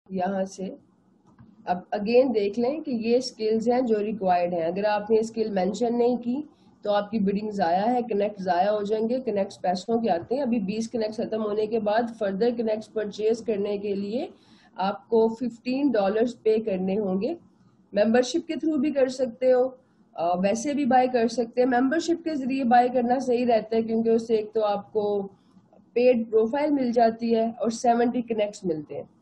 یہاں سے اب اگین دیکھ لیں کہ یہ اسکلز ہیں جو ریکوائرڈ ہیں. اگر آپ نے اسکل مینشن نہیں کی تو آپ کی بڈنگ ضائع ہے, کنیکٹ ضائع ہو جائیں گے. کنیکٹس پیسوں کے آتے ہیں. ابھی 20 کنیکٹس ختم ہونے کے بعد فردر کنیکٹس پرچیز کرنے کے لیے آپ کو $15 پے کرنے ہوں گے. ممبرشپ کے تھرو بھی کر سکتے ہو, ویسے بھی بائی کر سکتے ہیں. ممبرشپ کے ذریعے بائی کرنا صحیح رہتا ہے کیونکہ اس سے ایک تو آپ کو پیڈ پروفائل مل جاتی ہے اور 70 کنیکٹس ملتے ہیں.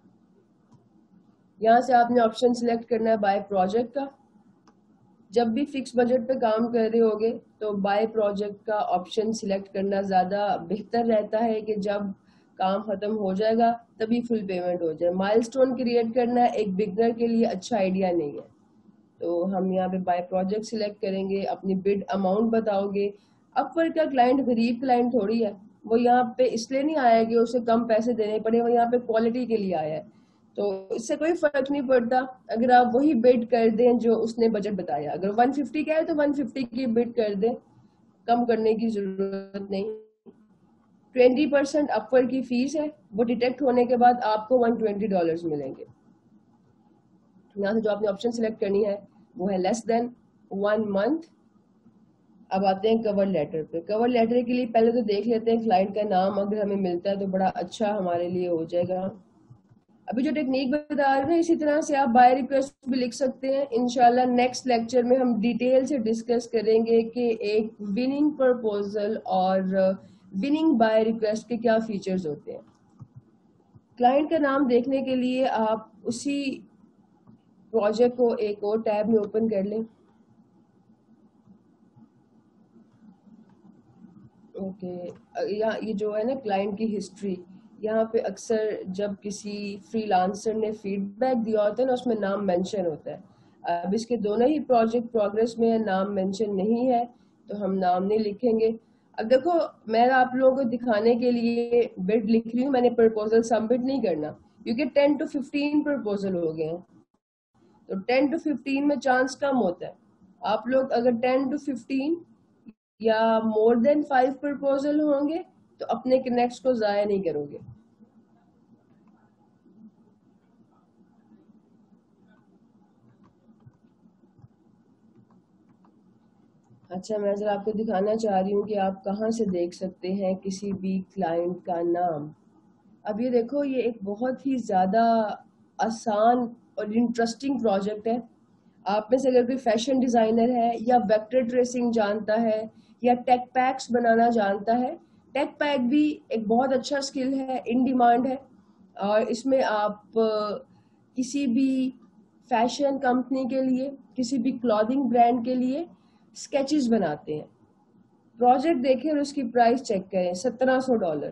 یہاں سے آپ نے آپشن سلیکٹ کرنا ہے بائی پروجیکٹ کا. جب بھی فکس بجٹ پہ کام کر رہے ہوگے تو بائی پروجیکٹ کا آپشن سلیکٹ کرنا زیادہ بہتر رہتا ہے کہ جب کام ختم ہو جائے گا تبھی فل پیمنٹ ہو جائے. مائل سٹون کریٹ کرنا ایک بگنر کے لیے اچھا آئیڈیا نہیں ہے. تو ہم یہاں پہ بائی پروجیکٹ سلیکٹ کریں گے, اپنی بڈ اماؤنٹ بتاؤ گے. اپ ورک کا کلائنٹ غریب کلائنٹ تھوڑی ہے, وہ یہاں پہ اس لیے نہیں آیا کہ اسے کم پیسے دینے پڑے, وہ یہاں پہ کوالٹی کے لیے آیا ہے. تو اس سے کوئی فرق نہیں پڑتا اگر آپ وہی بڈ کر دیں جو اس نے بجٹ بتایا. اگر 150 کا ہے تو 150 کی بڈ کر دیں, کم کرنے کی ضرورت نہیں. 20% اپورڈ کی فیس ہے, وہ ڈیٹیکٹ ہونے کے بعد آپ کو $120 ملیں گے. یہاں سے جو آپ نے آپشن سلیکٹ کرنی ہے وہ ہے لیس دین 1 month. اب آتے ہیں کور لیٹر پہ. کور لیٹر کے لیے پہلے تو دیکھ لیتے ہیں کلائنٹ کا نام اگر ہمیں ملتا ہے تو بڑا اچھا ہمارے لیے ہو جائے گا. ابھی جو ٹیکنیک بتا رہے ہیں اسی طرح سے آپ بائی ریکویسٹ بھی لکھ سکتے ہیں. انشاءاللہ نیکسٹ لیکچر میں ہم ڈیٹیل سے ڈسکس کریں گے کہ ایک وننگ پرپوزل اور وننگ بائی ریکویسٹ کے کیا فیچرز ہوتے ہیں. کلائنٹ کا نام دیکھنے کے لیے آپ اسی پروجیکٹ کو ایک اور ٹیب میں اوپن کر لیں. اوکے, یہ جو ہے نا کلائنٹ کی ہسٹری, یہاں پہ اکثر جب کسی فری لانسر نے فیڈ بیک دیا ہوتا ہے نا اس میں نام مینشن ہوتا ہے. اب اس کے دونوں ہی پروجیکٹ پروگرس میں نام مینشن نہیں ہے تو ہم نام نہیں لکھیں گے. اب دیکھو میں آپ لوگوں کو دکھانے کے لیے بڈ لکھ رہی ہوں, میں نے پرپوزل سبمٹ نہیں کرنا کیونکہ 10 to 15 پرپوزل ہو گئے ہیں. تو 10 to 15 میں چانس کم ہوتا ہے. آپ لوگ اگر 10 to 15 یا مور دین 5 پرپوزل ہوں گے تو اپنے کنیکٹس کو ضائع نہیں کرو گے. اچھا, میں ذرا آپ کو دکھانا چاہ رہی ہوں کہ آپ کہاں سے دیکھ سکتے ہیں کسی بھی کلائنٹ کا نام. اب یہ دیکھو, یہ ایک بہت ہی زیادہ آسان اور انٹرسٹنگ پروجیکٹ ہے. آپ میں سے اگر کوئی فیشن ڈیزائنر ہے یا ویکٹر ٹریسنگ جانتا ہے یا ٹیک پیکس بنانا جانتا ہے, ٹیک پیک بھی ایک بہت اچھا اسکل ہے, ان ڈیمانڈ ہے. اور اس میں آپ کسی بھی فیشن کمپنی کے لیے, کسی بھی کلودنگ برانڈ کے لیے اسکیچز بناتے ہیں. پروجیکٹ دیکھیں اور اس کی پرائس چیک کریں, $1700.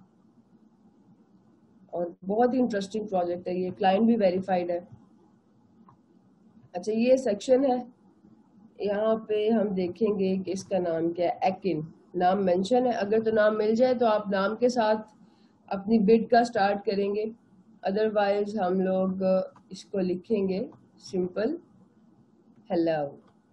اور بہت ہی انٹرسٹنگ پروجیکٹ ہے یہ, کلائنٹ بھی ویریفائڈ ہے. اچھا, یہ سیکشن ہے, یہاں پہ ہم دیکھیں گے کہ اس کا نام کیا ہے. ایکن نام مینشن ہے, اگر تو نام مل جائے تو آپ نام کے ساتھ اپنی بڈ کا سٹارٹ کریں گے. ادروائز ہم لوگ اس کو لکھیں گے سمپل ہیلو.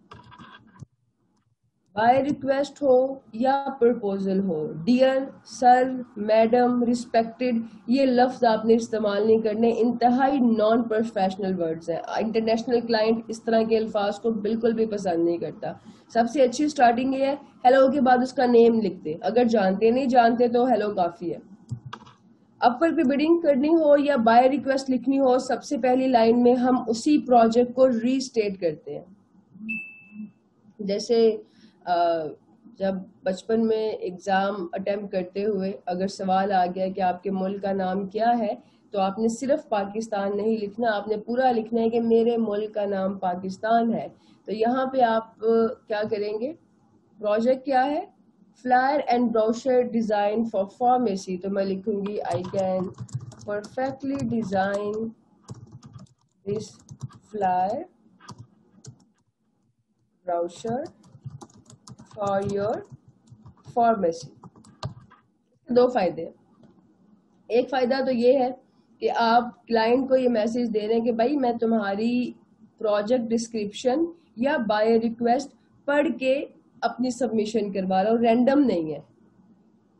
بائی ریکویسٹ ہو یا پرپوزل ہو, ڈیئر, سر, میڈم, ریسپیکٹڈ, یہ لفظ آپ نے استعمال نہیں کرنے, انتہائی نان پروفیشنل ورڈز ہیں. انٹرنیشنل کلائنٹ اس طرح کے الفاظ کو بالکل بھی پسند نہیں کرتا. سب سے اچھی سٹارٹنگ یہ ہے ہیلو کے بعد اس کا نیم لکھ دے, اگر جانتے نہیں جانتے تو ہیلو کافی ہے. اب پر بھی بڈنگ کرنی ہو یا بائی ریکویسٹ لکھنی ہو, سب سے پہلی لائن میں ہم اسی پروجیکٹ کو ری اسٹیٹ کرتے ہیں. جیسے جب بچپن میں ایگزام اٹیمپٹ کرتے ہوئے اگر سوال آ گیا کہ آپ کے ملک کا نام کیا ہے تو آپ نے صرف پاکستان نہیں لکھنا, آپ نے پورا لکھنا ہے کہ میرے ملک کا نام پاکستان ہے. تو یہاں پہ آپ کیا کریں گے, پروجیکٹ کیا ہے, flyer and brochure design for pharmacy. تو میں لکھوں گی I can perfectly design this flyer brochure for your pharmacy. دو فائدے ہیں. ایک فائدہ تو یہ ہے کہ آپ کلائنٹ کو یہ میسج دے رہے ہیں کہ بھائی میں تمہاری پروجیکٹ ڈسکرپشن یا بائی ریکویسٹ پڑھ کے اپنی سبمیشن کروا رہا ہوں, رینڈم نہیں ہے.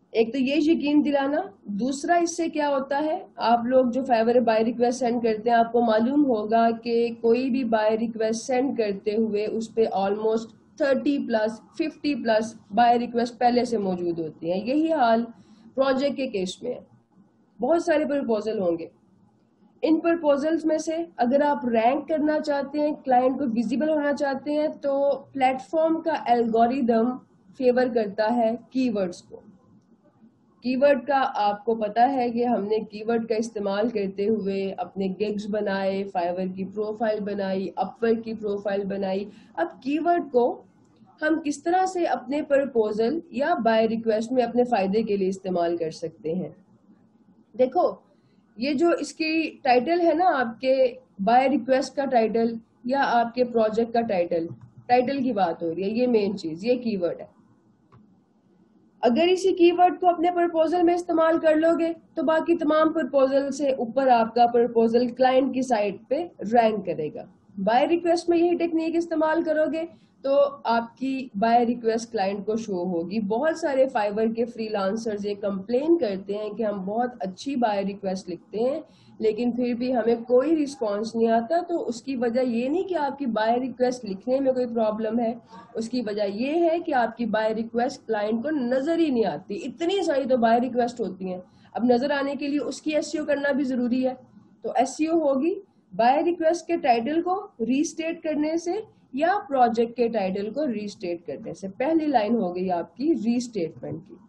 ایک تو یہ یقین دلانا، دوسرا اس سے کیا ہوتا ہے، آپ لوگ جو فائور بائی ریکویسٹ سینڈ کرتے ہیں آپ کو معلوم ہوگا کہ کوئی بھی بائی ریکویسٹ سینڈ کرتے ہوئے اس پہ آلموسٹ 30+ 50+ بائی ریکویسٹ پہلے سے موجود ہوتی ہیں. یہی حال پروجیکٹ کے کیس میں ہے. بہت سارے پرپوزل ہوں گے. ان پرپوزلز میں سے اگر آپ رینک کرنا چاہتے ہیں، کلائنٹ کو ویزیبل ہونا چاہتے ہیں، تو پلیٹ فارم کا الگوریدم فیور کرتا ہے کی ورڈز کو. کی ورڈ کا آپ کو پتا ہے کہ ہم نے کی ورڈ کا استعمال کرتے ہوئے اپنے گگز بنائے، فائور کی پروفائل بنائی، اپورک کی پروفائل بنائی. اب کی ورڈ کو ہم کس طرح سے اپنے پرپوزل یا بائی ریکویسٹ میں اپنے فائدے کے لیے استعمال کر سکتے ہیں. دیکھو یہ جو اس کی ٹائٹل ہے نا، آپ کے بائی ریکویسٹ کا ٹائٹل یا آپ کے پروجیکٹ کا ٹائٹل کی بات ہو رہی ہے، یہ مین چیز، یہ کی ورڈ ہے. اگر اسی کی ورڈ کو اپنے پرپوزل میں استعمال کر لو گے تو باقی تمام پرپوزل سے اوپر آپ کا پرپوزل کلائنٹ کی سائٹ پہ رینک کرے گا. بائی ریکویسٹ میں یہی ٹیکنیک استعمال کرو گے تو آپ کی بائی ریکویسٹ کلائنٹ کو شو ہوگی. بہت سارے فائبر کے فری لانسرز یہ کمپلین کرتے ہیں کہ ہم بہت اچھی بائی ریکویسٹ لکھتے ہیں لیکن پھر بھی ہمیں کوئی رسپانس نہیں آتا. تو اس کی وجہ یہ نہیں کہ آپ کی بائی ریکویسٹ لکھنے میں کوئی پرابلم ہے، اس کی وجہ یہ ہے کہ آپ کی بائی ریکویسٹ کلائنٹ کو نظر ہی نہیں آتی. اتنی ساری تو بائی ریکویسٹ ہوتی ہیں، اب نظر آنے کے لیے اس کی ایس ای او کرنا بھی ضروری ہے. تو ایس ای او ہوگی بائی ریکویسٹ کے ٹائٹل کو ری اسٹیٹ کرنے سے یا پروجیکٹ کے ٹائٹل کو ری اسٹیٹ کرنے سے. پہلی لائن ہو گئی آپ کی ری اسٹیٹمنٹ کی.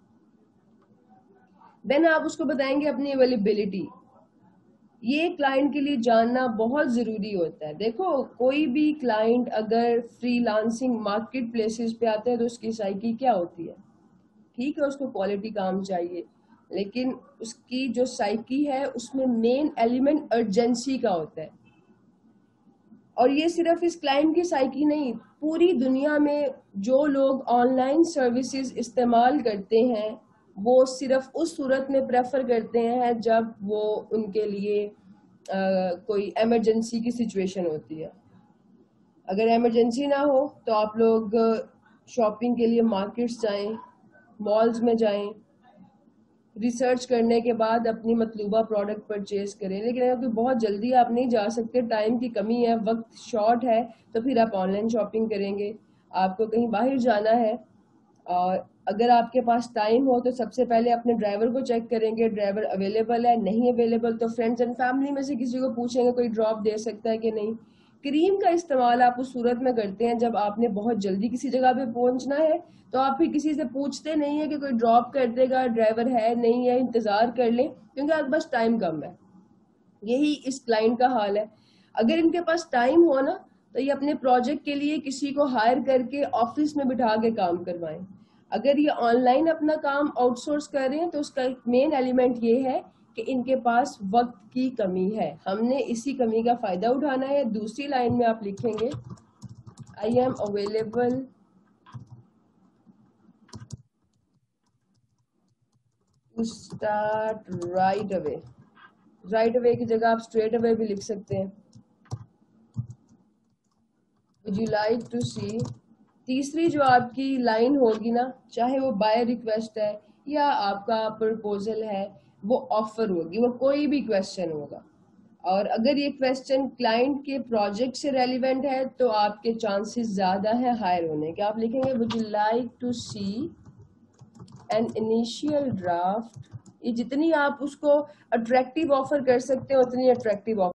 دین آپ اس کو بتائیں گے اپنی اویلیبلٹی. یہ کلائنٹ کے لیے جاننا بہت ضروری ہوتا ہے. دیکھو کوئی بھی کلائنٹ اگر فری لانسنگ مارکیٹ پلیسز پہ آتا ہے تو اس کی سائیکی کیا ہوتی ہے؟ ٹھیک ہے اس کو کوالٹی کام چاہیے لیکن اس کی جو سائیکی ہے اس میں مین ایلیمنٹ ارجنسی کا ہوتا ہے. اور یہ صرف اس کلائنٹ کی سائیکی نہیں، پوری دنیا میں جو لوگ آن لائن سروسز استعمال کرتے ہیں وہ صرف اس صورت میں پریفر کرتے ہیں جب وہ ان کے لیے کوئی ایمرجنسی کی سچویشن ہوتی ہے. اگر ایمرجنسی نہ ہو تو آپ لوگ شاپنگ کے لیے مارکیٹس جائیں، مالز میں جائیں، ریسرچ کرنے کے بعد اپنی مطلوبہ پروڈکٹ پرچیز کریں. لیکن اگر بہت جلدی آپ نہیں جا سکتے، ٹائم کی کمی ہے، وقت شارٹ ہے، تو پھر آپ آن لائن شاپنگ کریں گے. آپ کو کہیں باہر جانا ہے اور اگر آپ کے پاس ٹائم ہو تو سب سے پہلے اپنے ڈرائیور کو چیک کریں گے ڈرائیور اویلیبل ہے. نہیں اویلیبل تو فرینڈز اینڈ فیملی میں سے کسی کو پوچھیں گے کوئی ڈراپ دے سکتا ہے کہ نہیں. کریم کا استعمال آپ اس صورت میں کرتے ہیں جب آپ نے بہت جلدی کسی جگہ پہ پہنچنا ہے تو آپ پھر کسی سے پوچھتے نہیں ہیں کہ کوئی ڈراپ کر دے گا، ڈرائیور ہے نہیں ہے، انتظار کر لیں کیونکہ آپ کے پاس ٹائم کم ہے. یہی اس کلائنٹ کا حال ہے. اگر ان کے پاس ٹائم ہو نا تو یہ اپنے پروجیکٹ کے لیے کسی کو ہائر کر کے آفس میں بٹھا کے کام کروائیں. اگر یہ آن لائن اپنا کام آؤٹ سورس کر رہے ہیں تو اس کا مین ایلیمنٹ یہ ہے کہ ان کے پاس وقت کی کمی ہے. ہم نے اسی کمی کا فائدہ اٹھانا ہے. دوسری لائن میں آپ لکھیں گے I am available to start right away. Right away کی جگہ آپ اسٹریٹ اوے بھی لکھ سکتے ہیں. would you like to see. تیسری جو آپ کی لائن ہوگی نا، چاہے وہ بائی ریکویسٹ ہے یا آپ کا پرپوزل ہے، وہ آفر ہوگی، وہ کوئی بھی کویسچن ہوگا. اور اگر یہ کویسچن کلائنٹ کے پروجیکٹ سے ریلیونٹ ہے تو آپ کے چانسز زیادہ ہیں ہائر ہونے کے. آپ لکھیں گے would you like to see an initial draft. یہ جتنی آپ اس کو اٹریکٹیو آفر کر سکتے ہیں اتنی اٹریکٹیو آفر